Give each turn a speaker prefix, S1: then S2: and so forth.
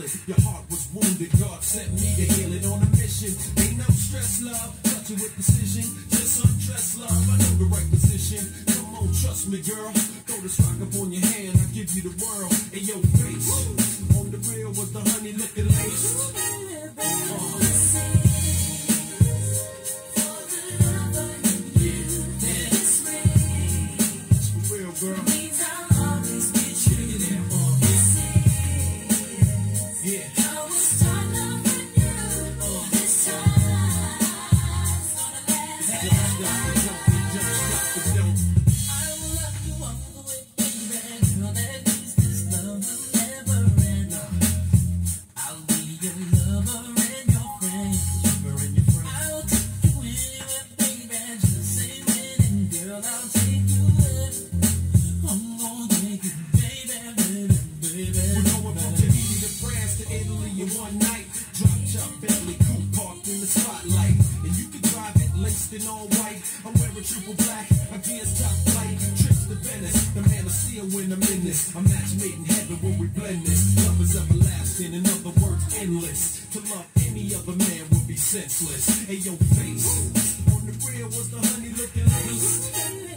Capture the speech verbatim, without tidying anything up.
S1: it. Your heart was wounded, God sent me to heal it on a mission. Ain't no stress, love, touch it with precision. Just undress, love, I know the right position. Come on, trust me, girl. Throw this rock up on your hand, I'll give you the world in your face. On the real was the honey looking lace. Uh, Girl. Yeah. I will start loving you uh. this time. It's gonna last. I will love you all the way, baby. Girl, that means this love will never end. I'll be your lover and your friend. Lover and your friend. I will take you anywhere, baby. Just say when, and girl, I'll take you there. I'm gonna take you, baby, baby, baby. We're going from Tahiti to France to Italy in one night. Drop top Bentley coupe parked in the spotlight, and you can drive it laced in all white. I'm wearing triple black, my gears top flight. Trips to Venice, the man I see when I'm in this. A match made in heaven when we blend this. Love is everlasting, in other words, endless. To love any other man would be senseless. Hey, your face on the grill was the honey looking lace.